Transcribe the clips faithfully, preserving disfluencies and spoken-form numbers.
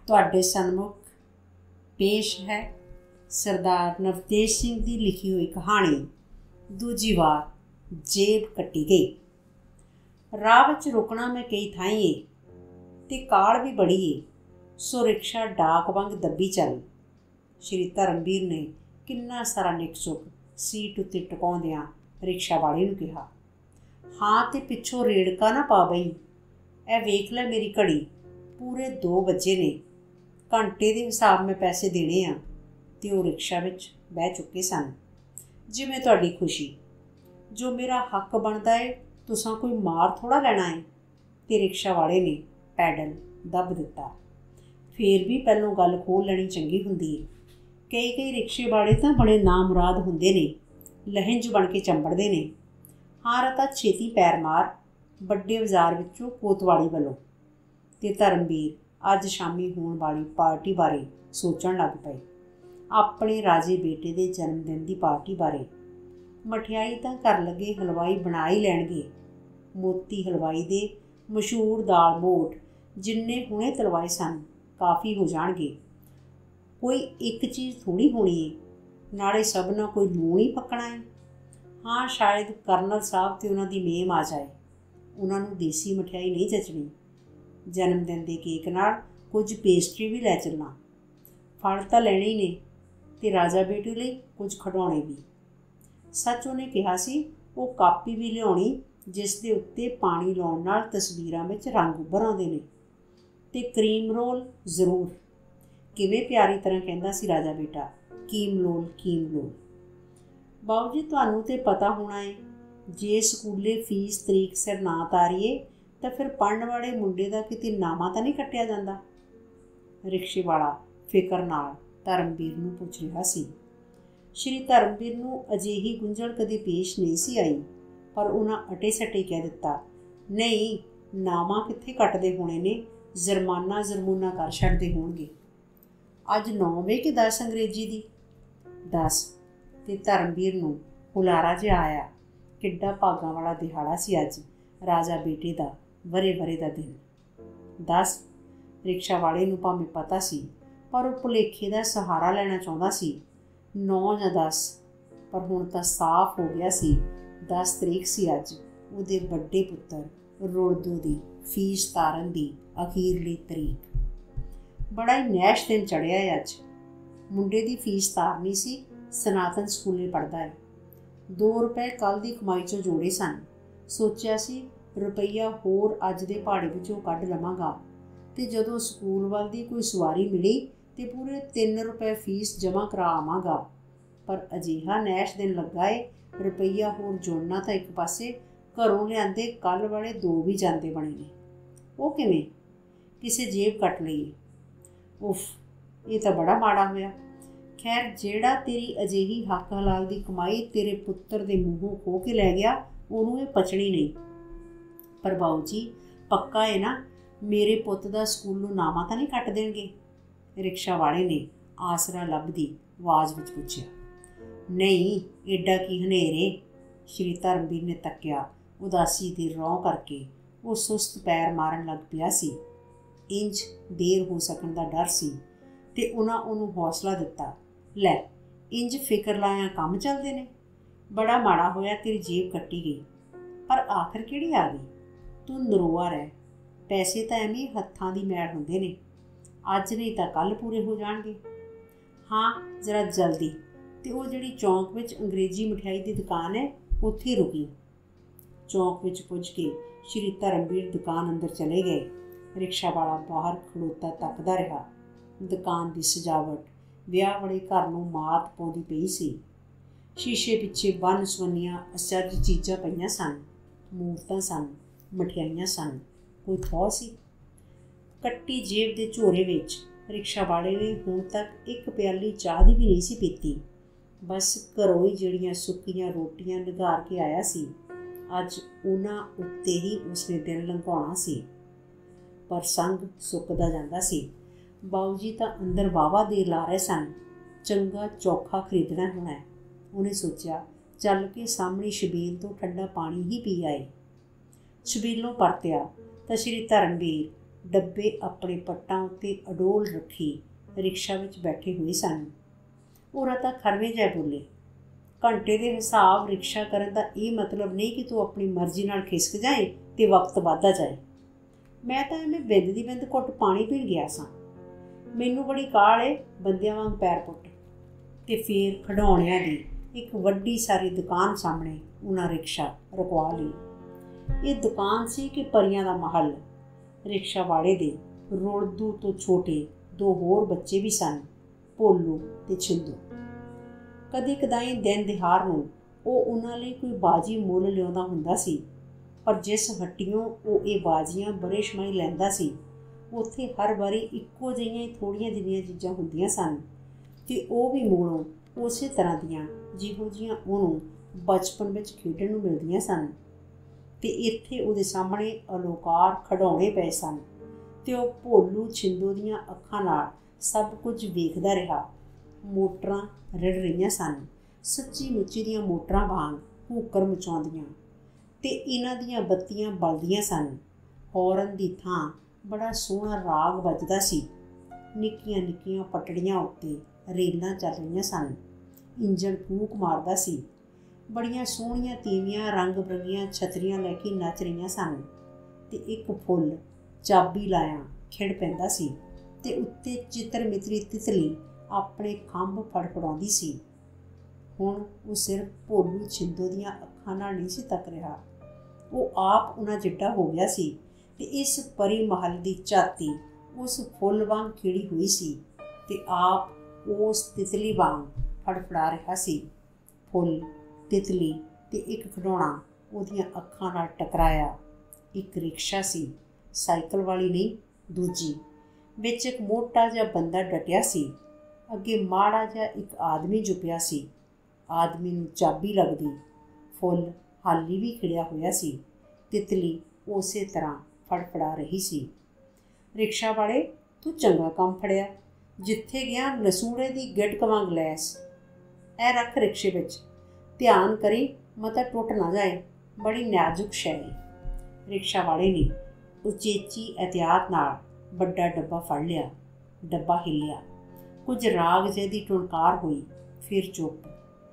ਤੁਹਾਡੇ ਸਨਮੁਖ पेश है सरदार नवतेज सिंह की लिखी हुई कहानी दूजी वार जेब कट्टी गई। राह विच रुकना मैं कई थाई है ते काल भी बड़ी है, सो रिक्शा डाक वांग दब्बी चल। श्री धर्मवीर ने किन्ना सारा निक चुक सीट उत्ते टकाउंदियां रिक्शा वाले नूं कहा, हाँ ते पिछों रेड़का ना पा बई, ए वेख लै मेरी घड़ी, पूरे दो बजे ने, घंटे के हिसाब में पैसे देने आ। ते वो रिक्शा विच बह चुके सन। जिवें तुहाडी खुशी, जो मेरा हक बनता है, तुसां कोई मार थोड़ा लेना है। ते रिक्शा वाले ने पैडल दब दिता। फिर भी पहलों गल खोल लैनी चंगी हुंदी है। कई कई रिक्शे वाले तां बड़े नामुराद हुंदे ने, लहिंज बन के चंबड़दे ने। हाँ रता छेती पैर मार, बड़े बाजार विचों कोतवाली वालों। ते धर्मवीर अज शामी होने वाली पार्टी बारे सोचण लग पए, अपने राजे बेटे के जन्मदिन की पार्टी बारे। मठियाई तां घर लगे हलवाई बना ही लैणगे। मोती हलवाई दे मशहूर दाल मोठ जिन्ने हुणे तलवाए सन काफ़ी हो जाणगे। कोई एक चीज़ थोड़ी होनी है, नाले सब ना कोई लूण ही पकना है। हाँ शायद करनल साहब ते उन्हां दी मेम आ जाए, उन्हां नूं देसी मठियाई नहीं जचनी। जन्मदिन के केक नाल कुछ पेस्ट्री भी लै चलना। फल तो लैणे ही ने ते राजा बेटे लई कुछ खिडौणे भी। सच उन्हें कहा सी वो कापी भी लियाउणी जिस दे उत्ते पानी लाउण नाल तस्वीरां विच रंग उभर आउंदे ने, ते क्रीम रोल जरूर। किवें प्यारी तरह कहंदा सी राजा बेटा, कीम लोल कीम लोल। बाबू जी तुहानूं ते पता होना है, जे स्कूले फीस तरीक सिर ना तारीए तो फिर पढ़न वाले मुंडे का किते नामा तो नहीं कट्टिया जाता। रिक्शे वाला फिकर नाल धर्मवीर नूं पुछ रहा सी। श्री धर्मवीर नूं अजिही गुंझल कदे पेश नहीं सी आई, पर उन्हां अटे सटे कह दिता, नहीं नामा कित्थे कटदे होने ने, जुर्माना जुर्मूना कर छड्डदे होणगे। अज नौवें कि दस अंग्रेजी दी? दस। ते धर्मवीर नूं हुलारा जिहा आया, किड्डा भागां वाला दिहाड़ा सी अज राजा बेटे दा, वरे वरे का दिन। दस। रिक्शा वाले नूं भावें पता सी, पर वह भुलेखे का सहारा लेना चाहता सी। नौ या दस, पर हुण तां साफ हो गया सी दस तरीक सी अज उहदे बड़े पुत्तर रुड़दू दी फीस तारन दी अखीरली तरीक। बड़ा ही नैश दिन चढ़िया है अज। मुंडे दी फीस तारनी सी, सनातन स्कूले पढ़दा है। दो रुपए कल दी कमाई चों जोड़े सन। सोचिया सी रुपया होर अज दे पहाड़े विचों कढ लवांगा, ते जदों स्कूल वाल दी कोई सवारी मिली ते पूरे तीन रुपए फीस जमा करा आवांगा। पर अजिहा नैश दिन लगा है, रुपया होर जोड़ना तां एक पासे, घरों लिआंदे कल वाले दो भी जांदे बने ने। वो किवें? किसे जेब कट लई। उफ, ये तां बड़ा माड़ा होया। खैर जेड़ा तेरी अजिही हक हलाल दी कमाई तेरे पुत्तर दे मूहों खो के लै गया, उहनूं ये पचनी नहीं। पर बाऊ जी पक्का है ना, मेरे पुत्त दा स्कूलों नामा तो नहीं कट देणगे? रिक्शा वाले ने आसरा लभदी आवाज़ विच पुछया। नहीं एडा की हनेरे? श्री धर्मवीर ने तक्या, उदासी दी रौं करके वो सुस्त पैर मारन लग पिया सी। इंज देर हो सकण दा डर सी, ते उन्हां उहनूं हौसला दिता, लै इंज फिकर लाया काम चलदे ने। बड़ा माड़ा होया तेरी जेब कट्टी गई, पर आखिर किहड़ी आ गई? तू नरोआ रह, पैसे तो एवें हत्थां दी मैल हुंदे ने, अज नहीं तो कल पूरे हो जाणगे। हाँ जरा जल्दी। ते वो जिहड़ी चौंक विच अंग्रेजी मठियाई की दुकान है उत्थे रुकी। चौंक विच पुज के श्री धर्मवीर दुकान अंदर चले गए। रिक्शा वाला बाहर खड़ोता तकदा रहा। दुकान की सजावट विआह वाले घर नूं मात पाउंदी पई सी। शीशे पिछे बन सुवन्नियां अचरज चीज़ां पईयां सन, मूरतां सन, मठियाइयां सन, कोई थौ सी। कट्टी जेब के झोरे विच रिक्शा वाले ने हुण तक एक प्याली चाह दी भी नहीं सी पीती। बस घरों ही जिहड़ियां सुक्कियां रोटियां निगार के आया सी, अज उन्हां उत्ते ही उसने दिन लंघाउणा सी। पर संग सुकदा जांदा सी। बाऊ जी तां अंदर वाहवा देर ला रहे सन, चंगा चौखा खरीदना होना है। उन्हें सोचा चल के सामने छबील तो ठंडा पानी ही पी आए। छबीलों परत्या तो श्री धर्मवीर डब्बे अपने पट्टां उत्ते अडोल रखी रिक्शा विच बैठे हुए सन। उरा तां खरवे जै बोले, घंटे के हिसाब रिक्शा करन दा ये मतलब नहीं कि तू अपनी मर्जी नाल खिसक जाए तो वक्त वधदा जाए। मैं तां एवें बिंद दी बिंद घुट पानी पीण गया सां। मैनू बड़ी काहल है बंदियां वांग पैर पुट। ते फिर खिडौणियां दी एक वड्डी सारी दुकान सामने उन्हां रिक्शा रुकवा लई। ये दुकान सी कि परियां दा महल। रिक्शा वाले दे रुलदू तो छोटे दो होर बच्चे भी सन, भोलू ते छिंदू। कदे कदाई दिन दिहाड़ नूं ਉਹ ਉਹਨਾਂ ਲਈ ਕੋਈ ਬਾਜੀ ਮੁੱਲ ਲਿਆਉਂਦਾ ਹੁੰਦਾ ਸੀ, ਪਰ ਜਿਸ ਹੱਟੀਓਂ ਉਹ ਇਹ ਬਾਜ਼ੀਆਂ ਬਰੇਸ਼ਮਾਈ ਲੈਂਦਾ ਸੀ ਉੱਥੇ ਹਰ ਵਾਰੀ ਇੱਕੋ ਜਿਹੀਆਂ ਹੀ ਥੋੜ੍ਹੀਆਂ ਜਿਹੀਆਂ ਚੀਜ਼ਾਂ ਹੁੰਦੀਆਂ ਸਨ ਅਤੇ ਉਹ ਵੀ ਮੂਲੋਂ ਉਸੇ ਤਰ੍ਹਾਂ ਦੀਆਂ ਜਿਹੋ ਜਿਹੀਆਂ ਉਹਨੂੰ ਬਚਪਨ ਵਿੱਚ ਖੇਡਣ ਨੂੰ ਮਿਲਦੀਆਂ ਸਨ। ਅਤੇ ਇੱਥੇ ਉਹਦੇ ਸਾਹਮਣੇ ਅਲੋਕਾਰ ਖਿਡੌਣੇ ਪਏ ਸਨ ਅਤੇ ਉਹ ਭੋਲੂ ਛਿੰਦੋ ਦੀਆਂ ਅੱਖਾਂ ਨਾਲ ਸਭ ਕੁਝ ਵੇਖਦਾ ਰਿਹਾ। ਮੋਟਰਾਂ ਰਿੜ ਰਹੀਆਂ ਸਨ, ਸੱਚੀ ਮੁੱਚੀ ਦੀਆਂ ਮੋਟਰਾਂ ਵਾਂਗ ਹੂਕਰ ਮਚਾਉਂਦੀਆਂ, ਅਤੇ ਇਹਨਾਂ ਦੀਆਂ ਬੱਤੀਆਂ ਬਲਦੀਆਂ ਸਨ। ਹੌਰਨ ਦੀ ਥਾਂ ਬੜਾ ਸੋਹਣਾ ਰਾਗ ਵੱਜਦਾ ਸੀ। ਨਿੱਕੀਆਂ ਨਿੱਕੀਆਂ ਪਟੜੀਆਂ ਉੱਤੇ ਰੇਲਾਂ ਚੱਲ ਰਹੀਆਂ ਸਨ। ਇੰਜਣ ਕੂਕ ਮਾਰਦਾ ਸੀ। ਬੜੀਆਂ ਸੋਹਣੀਆਂ ਤੀਵੀਆਂ ਰੰਗ ਬਰੰਗੀਆਂ ਛਤਰੀਆਂ ਲੈ ਕੇ ਨੱਚ ਰਹੀਆਂ ਸਨ ਅਤੇ ਇੱਕ ਫੁੱਲ ਚਾਬੀ ਲਾਇਆ ਖਿੜ ਪੈਂਦਾ ਸੀ ਅਤੇ ਉੱਤੇ ਚਿੱਤਰ ਮਿਤਰੀ ਤਿਤਲੀ ਆਪਣੇ ਖੰਭ ਫੜਫੜਾਉਂਦੀ ਸੀ। ਹੁਣ ਉਹ ਸਿਰਫ ਭੋਲੂ ਛਿੰਦੋ ਦੀਆਂ ਅੱਖਾਂ ਨਾਲ ਨਹੀਂ ਸੀ ਤੱਕ ਰਿਹਾ, ਉਹ ਆਪ ਉਹਨਾਂ ਜਿੱਡਾ ਹੋ ਗਿਆ ਸੀ ਅਤੇ ਇਸ ਪਰੀ ਮਹਲ ਦੀ ਝਾਤੀ ਉਸ ਫੁੱਲ ਵਾਂਗ ਖਿੜੀ ਹੋਈ ਸੀ ਅਤੇ ਆਪ ਉਸ ਤਿਤਲੀ ਵਾਂਗ ਫੜਫੜਾ ਰਿਹਾ ਸੀ। ਫੁੱਲ, ਤਿਤਲੀ ਅਤੇ ਇੱਕ ਖਿਡੌਣਾ ਉਹਦੀਆਂ ਅੱਖਾਂ ਨਾਲ ਟਕਰਾਇਆ। ਇੱਕ ਰਿਕਸ਼ਾ ਸੀ, ਸਾਈਕਲ ਵਾਲੀ ਨਹੀਂ, ਦੂਜੀ। ਵਿੱਚ ਇੱਕ ਮੋਟਾ ਜਿਹਾ ਬੰਦਾ ਡਟਿਆ ਸੀ। ਅੱਗੇ ਮਾੜਾ ਜਿਹਾ ਇੱਕ ਆਦਮੀ ਜੁਪਿਆ ਸੀ। ਆਦਮੀ ਨੂੰ ਚਾਬੀ ਲੱਗਦੀ। ਫੁੱਲ ਹਾਲੀ ਵੀ ਖਿੜਿਆ ਹੋਇਆ ਸੀ। ਤਿਤਲੀ ਉਸੇ ਤਰ੍ਹਾਂ ਫੜਫੜਾ ਰਹੀ ਸੀ। ਰਿਕਸ਼ਾ ਵਾਲੇ, ਤੂੰ ਚੰਗਾ ਕੰਮ ਫੜਿਆ। ਜਿੱਥੇ ਗਿਆ ਲਸੂੜੇ ਦੀ ਗਿਟਕ ਵਾਂਗ ਲੈਸ। ਇਹ ਰੱਖ ਰਿਕਸ਼ੇ ਵਿੱਚ, ਧਿਆਨ ਕਰੀ ਮਤਾ ਟੁੱਟ ਨਾ ਜਾਏ, ਬੜੀ ਨਾਜ਼ੁਕ ਸ਼ੈ ਹੈ। ਰਿਕਸ਼ਾ ਵਾਲੇ ਨੇ ਉਚੇਚੀ ਇਹਤਿਆਤ ਨਾਲ ਵੱਡਾ ਡੱਬਾ ਫੜ ਲਿਆ। ਡੱਬਾ ਹਿੱਲਿਆ। ਕੁਝ ਰਾਗ ਜਿਹੀ ਦੀ ਟੁਣਕਾਰ ਹੋਈ, ਫਿਰ ਚੁੱਪ।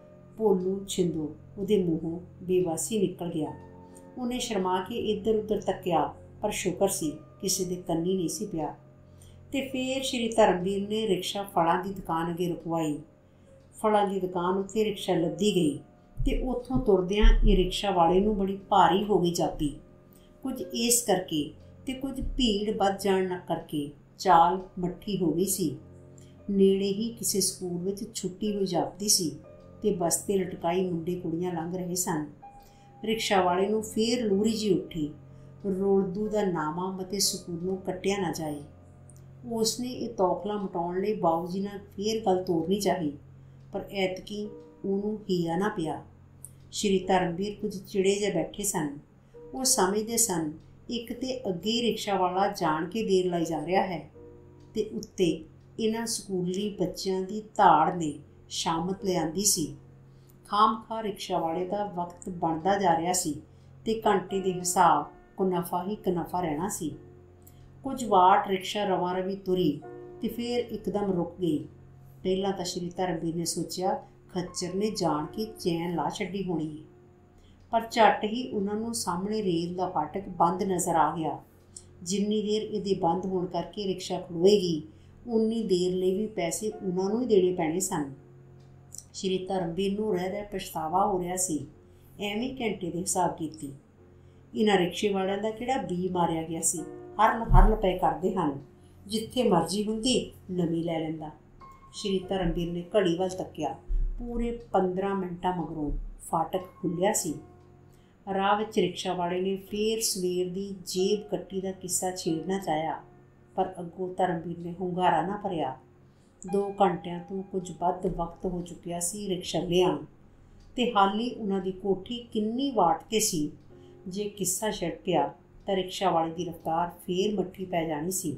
ਭੋਲੂ ਛਿੰਦੋ ਉਹਦੇ ਮੂੰਹੋਂ ਬੇਵਾਸੀ ਨਿਕਲ ਗਿਆ। ਉਹਨੇ ਸ਼ਰਮਾ ਕੇ ਇੱਧਰ ਉੱਧਰ ਤੱਕਿਆ, ਪਰ ਸ਼ੁਕਰ ਸੀ ਕਿਸੇ ਦੇ ਕੰਨੀ ਨਹੀਂ ਸੀ ਪਿਆ। ਅਤੇ ਫਿਰ ਸ਼੍ਰੀ ਧਰਮਵੀਰ ਨੇ ਰਿਕਸ਼ਾ ਫਲਾਂ ਦੀ ਦੁਕਾਨ ਅੱਗੇ ਰੁਕਵਾਈ। ਫਲਾਂ ਦੀ ਦੁਕਾਨ ਉੱਤੇ ਰਿਕਸ਼ਾ ਲੱਦੀ ਗਈ ਅਤੇ ਉੱਥੋਂ ਤੁਰਦਿਆਂ ਇਹ ਰਿਕਸ਼ਾ ਵਾਲੇ ਨੂੰ ਬੜੀ ਭਾਰੀ ਹੋ ਗਈ ਜਾਪੀ। ਕੁਝ ਇਸ ਕਰਕੇ ਅਤੇ ਕੁਝ ਭੀੜ ਵੱਧ ਜਾਣ ਕਰਕੇ ਚਾਲ ਮੱਠੀ ਹੋ ਗਈ ਸੀ। ਨੇੜੇ ਹੀ ਕਿਸੇ ਸਕੂਲ ਵਿੱਚ ਛੁੱਟੀ ਹੋਈ ਜਾਪਦੀ ਸੀ ਅਤੇ ਬੱਸ 'ਤੇ ਲਟਕਾਈ ਮੁੰਡੇ ਕੁੜੀਆਂ ਲੰਘ ਰਹੇ ਸਨ। ਰਿਕਸ਼ਾ ਵਾਲੇ ਨੂੰ ਫੇਰ ਲੂਰੀ ਜੀ ਉੱਠੀ। ਰੋਲਦੂ ਦਾ ਨਾਮਾ ਮਤੇ ਸਕੂਲੋਂ ਕੱਟਿਆ ਨਾ ਜਾਏ। ਉਸਨੇ ਇਹ ਤੌਖਲਾ ਮਿਟਾਉਣ ਲਈ ਬਾਊ ਜੀ ਨਾਲ ਫੇਰ ਗੱਲ ਤੋਰਨੀ ਚਾਹੀ, ਪਰ ਐਤਕੀ ਉਹਨੂੰ ਹੀਆ ਨਾ ਪਿਆ। ਸ਼੍ਰੀ ਧਰਮਵੀਰ ਕੁਝ ਚਿੜੇ ਜਿਹੇ ਬੈਠੇ ਸਨ। ਉਹ ਸਮਝਦੇ ਸਨ ਇੱਕ ਤਾਂ ਅੱਗੇ ਹੀ ਰਿਕਸ਼ਾ ਵਾਲਾ ਜਾਣ ਕੇ ਦੇਰ ਲਾਈ ਜਾ ਰਿਹਾ ਹੈ ਅਤੇ ਉੱਤੇ ਇਹਨਾਂ ਸਕੂਲੀ ਬੱਚਿਆਂ ਦੀ ਧਾੜ ਨੇ ਸ਼ਾਮਤ ਲਿਆਂਦੀ ਸੀ। ਖਾਮ-ਖਾ ਰਿਕਸ਼ਾ ਵਾਲੇ ਦਾ ਵਕਤ ਬਣਦਾ ਜਾ ਰਿਹਾ ਸੀ ਅਤੇ ਘੰਟੇ ਦੇ ਹਿਸਾਬ ਕੁਨਫਾ ਹੀ ਕੁਨਫਾ ਰਹਿਣਾ ਸੀ। ਕੁਝ ਵਾਟ ਰਿਕਸ਼ਾ ਰਵਾਂ ਰਵੀ ਤੁਰੀ ਅਤੇ ਫਿਰ ਇੱਕਦਮ ਰੁਕ ਗਈ। ਪਹਿਲਾਂ ਤਾਂ ਸ਼੍ਰੀ ਧਰਮਵੀਰ ਨੇ ਸੋਚਿਆ ਖੱਚਰ ਨੇ ਜਾਣ ਕੇ ਚੈਨ ਲਾ ਛੱਡੀ ਹੋਣੀ ਹੈ, ਪਰ ਝੱਟ ਹੀ ਉਹਨਾਂ ਨੂੰ ਸਾਹਮਣੇ ਰੇਲ ਦਾ ਫਾਟਕ ਬੰਦ ਨਜ਼ਰ ਆ ਗਿਆ। ਜਿੰਨੀ ਦੇਰ ਇਹਦੇ ਬੰਦ ਹੋਣ ਕਰਕੇ ਰਿਕਸ਼ਾ ਖਲੋਏਗੀ, ਉਨੀ ਦੇਰ ਲਈ ਵੀ ਪੈਸੇ ਉਹਨਾਂ ਨੂੰ ਹੀ ਦੇਣੇ ਪੈਣੇ ਸਨ। ਸ਼੍ਰੀ ਧਰਮਵੀਰ ਨੂੰ ਰਹਿ ਰਹਿ ਪਛਤਾਵਾ ਹੋ ਰਿਹਾ ਸੀ। ਐਵੇਂ ਘੰਟੇ ਦੇ ਹਿਸਾਬ ਕੀਤੀ। ਇਹਨਾਂ ਰਿਕਸ਼ੇ ਵਾਲਿਆਂ ਦਾ ਕਿਹੜਾ ਬੀ ਮਾਰਿਆ ਗਿਆ ਸੀ। ਹਰਲ ਹਰਲ ਪਏ ਕਰਦੇ ਹਨ। ਜਿੱਥੇ ਮਰਜ਼ੀ ਹੁੰਦੀ ਨਵੀਂ ਲੈ ਲੈਂਦਾ। ਸ਼੍ਰੀ ਧਰਮਵੀਰ ਨੇ ਘੜੀ ਵੱਲ ਤੱਕਿਆ। ਪੂਰੇ ਪੰਦਰਾਂ ਮਿੰਟਾਂ ਮਗਰੋਂ ਫਾਟਕ ਖੁੱਲ੍ਹਿਆ ਸੀ। ਰਾਹ ਵਿੱਚ ਰਿਕਸ਼ਾ ਵਾਲੇ ਨੇ ਫੇਰ ਸਵੇਰ ਦੀ ਜੇਬ ਕੱਟੀ ਦਾ ਕਿੱਸਾ ਛੇੜਨਾ ਚਾਹਿਆ, ਪਰ ਅੱਗੋਂ ਧਰਮਵੀਰ ਨੇ ਹੁੰਗਾਰਾ ਨਾ ਭਰਿਆ। ਦੋ ਘੰਟਿਆਂ ਤੋਂ ਕੁਝ ਵੱਧ ਵਕਤ ਹੋ ਚੁੱਕਿਆ ਸੀ ਰਿਕਸ਼ਾ ਲਿਆਂ, ਅਤੇ ਹਾਲੀ ਉਹਨਾਂ ਦੀ ਕੋਠੀ ਕਿੰਨੀ ਵਾਟ 'ਤੇ ਸੀ। ਜੇ ਕਿੱਸਾ ਛਿੜ ਪਿਆ ਤਾਂ ਰਿਕਸ਼ਾ ਵਾਲੇ ਦੀ ਰਫ਼ਤਾਰ ਫੇਰ ਮੱਠੀ ਪੈ ਜਾਣੀ ਸੀ।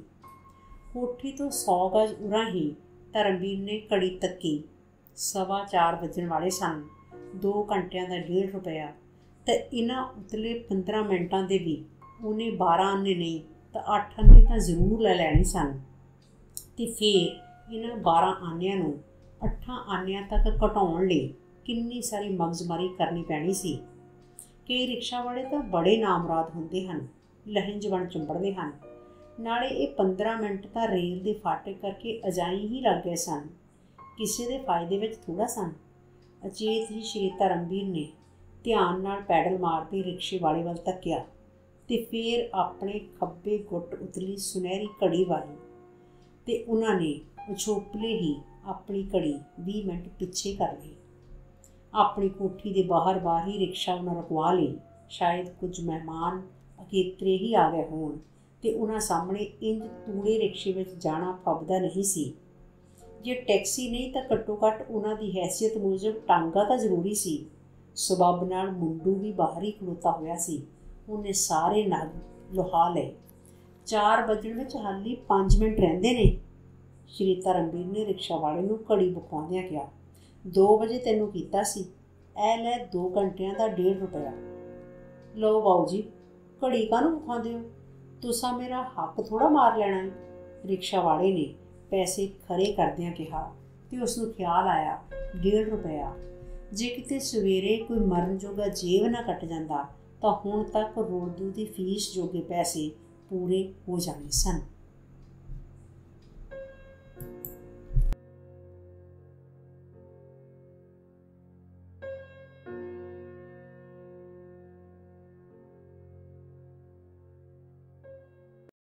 ਕੋਠੀ ਤੋਂ ਸੌ ਗਜ਼ ਉਰਾਂ ਹੀ ਧਰਮਵੀਰ ਨੇ ਘੜੀ ਤੱਕੀ। ਸਵਾ ਚਾਰ ਵੱਜਣ ਵਾਲੇ ਸਨ। ਦੋ ਘੰਟਿਆਂ ਦਾ ਡੇਢ ਰੁਪਇਆ, ਅਤੇ ਇਹਨਾਂ ਉਤਲੇ ਪੰਦਰਾਂ ਮਿੰਟਾਂ ਦੇ ਵੀ ਉਹਨੇ ਬਾਰਾਂ ਆਨੇ ਨਹੀਂ ਤਾਂ ਅੱਠ ਆਨੇ ਤਾਂ ਜ਼ਰੂਰ ਲੈ ਲੈਣੇ ਸਨ ਤੇ ਫਿਰ ਇਹਨਾਂ ਬਾਰਾਂ ਆਨਿਆਂ ਨੂੰ ਅੱਠਾਂ ਆਨਿਆਂ ਤੱਕ ਘਟਾਉਣ ਲਈ ਕਿੰਨੀ ਸਾਰੀ ਮਗਜ਼ਮਾਰੀ ਕਰਨੀ ਪੈਣੀ ਸੀ। ਕਈ ਰਿਕਸ਼ਾ ਵਾਲੇ ਤਾਂ ਬੜੇ ਨਾਮਰਾਦ ਹੁੰਦੇ ਹਨ, ਲਹਿੰਜ ਬਣ ਚੰਬੜਦੇ ਹਨ। ਨਾਲੇ ਇਹ ਪੰਦਰਾਂ ਮਿੰਟ ਤਾਂ ਰੇਲ ਦੇ ਫਾਟਕ ਕਰਕੇ ਅਜਾਈ ਹੀ ਲੱਗ ਗਏ ਸਨ, ਕਿਸੇ ਦੇ ਫਾਇਦੇ ਵਿੱਚ ਥੋੜ੍ਹਾ ਸਨ। ਅਚੇਤ ਹੀ ਸ਼੍ਰੀ ਧਰਮਵੀਰ ਨੇ ਧਿਆਨ ਨਾਲ ਪੈਡਲ ਮਾਰਦੇ ਰਿਕਸ਼ੇ ਵਾਲੇ ਵੱਲ ਤੱਕਿਆ ਤੇ ਫਿਰ ਆਪਣੇ ਖੱਬੇ ਗੁੱਟ ਉਤਲੀ ਸੁਨਹਿਰੀ ਘੜੀ ਵੱਲ, ਤੇ ਉਹਨਾਂ ਨੇ ਉਛੋਪਲੇ ਹੀ ਆਪਣੀ ਘੜੀ ਵੀਹ ਮਿੰਟ ਪਿੱਛੇ ਕਰ ਲਈ। ਆਪਣੀ ਕੋਠੀ ਦੇ ਬਾਹਰ ਬਾਹਰ ਹੀ ਰਿਕਸ਼ਾ ਉਹਨਾਂ ਰੁਕਵਾ ਲਈ। ਸ਼ਾਇਦ ਕੁਝ ਮਹਿਮਾਨ ਅਕੇਤਰੇ ਹੀ ਆ ਗਏ ਹੋਣ ਤੇ ਉਹਨਾਂ ਸਾਹਮਣੇ ਇੰਜ ਤੂੜੇ ਰਿਕਸ਼ੇ ਵਿੱਚ ਜਾਣਾ ਫੱਬਦਾ ਨਹੀਂ ਸੀ। ਜੇ ਟੈਕਸੀ ਨਹੀਂ ਤਾਂ ਘੱਟੋ ਘੱਟ ਉਹਨਾਂ ਦੀ ਹੈਸੀਅਤ ਮੁਜਬ ਟਾਂਗਾ ਤਾਂ ਜ਼ਰੂਰੀ ਸੀ। ਸਬੱਬ ਨਾਲ ਮੁੰਡੂ ਵੀ ਬਾਹਰ ਹੀ ਖਲੋਤਾ ਹੋਇਆ ਸੀ। ਉਹਨੇ ਸਾਰੇ ਨਗ ਲੁਹਾ ਲਏ। ਚਾਰ ਵੱਜਣ ਵਿੱਚ ਹਾਲੀ ਪੰਜ ਮਿੰਟ ਰਹਿੰਦੇ ਨੇ। ਸ਼੍ਰੀ ਧਰਮਵੀਰ ਨੇ ਰਿਕਸ਼ਾ ਵਾਲੇ ਨੂੰ ਘੜੀ ਵਿਖਾਉਂਦਿਆਂ ਕਿਹਾ, ਦੋ ਵਜੇ ਤੈਨੂੰ ਕੀਤਾ ਸੀ, ਇਹ ਲੈ ਦੋ ਘੰਟਿਆਂ ਦਾ ਡੇਢ ਰੁਪਇਆ। ਲਓ ਬਾਊ ਜੀ, ਘੜੀ ਕਾਹਨੂੰ ਵਿਖਾਉਂਦੇ ਹੋ? ਤੁਸਾਂ ਮੇਰਾ ਹੱਕ ਥੋੜ੍ਹਾ ਮਾਰ ਲੈਣਾ ਹੈ। ਰਿਕਸ਼ਾ ਵਾਲੇ ਨੇ ਪੈਸੇ ਖਰੇ ਕਰਦਿਆਂ ਕਿਹਾ ਤੇ ਉਸ ਨੂੰ ਖਿਆਲ ਆਇਆ, ਡੇਢ ਰੁਪਇਆ। ਜੇ ਕਿਤੇ ਸਵੇਰੇ ਕੋਈ ਮਰਨ ਜੋਗਾ ਜੇਬ ਨਾ ਕੱਟ ਜਾਂਦਾ ਤਾਂ ਹੁਣ ਤੱਕ ਰੋਲਦੂ ਦੀ ਫੀਸ ਜੋਗੇ ਪੈਸੇ ਪੂਰੇ ਹੋ ਜਾਣੇ ਸਨ।